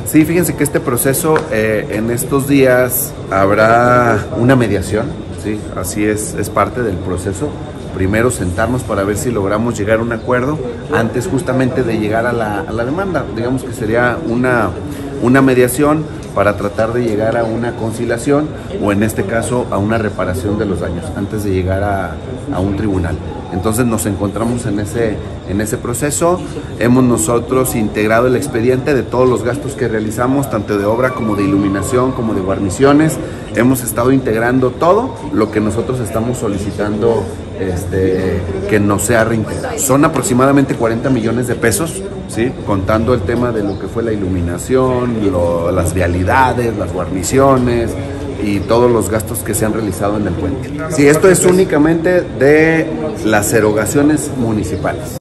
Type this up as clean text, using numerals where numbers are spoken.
Sí, fíjense que este proceso en estos días habrá una mediación, ¿sí? Así es parte del proceso. Primero sentarnos para ver si logramos llegar a un acuerdo antes justamente de llegar a la demanda. Digamos que sería una mediación para tratar de llegar a una conciliación o en este caso a una reparación de los daños antes de llegar a un tribunal. Entonces nos encontramos en ese proceso. Hemos nosotros integrado el expediente de todos los gastos que realizamos, tanto de obra como de iluminación, como de guarniciones. Hemos estado integrando todo lo que nosotros estamos solicitando que nos sea reintegrado. Son aproximadamente 40 millones de pesos, ¿sí? Contando el tema de lo que fue la iluminación, las vialidades, las guarniciones y todos los gastos que se han realizado en el puente. Sí, esto es únicamente de las erogaciones municipales.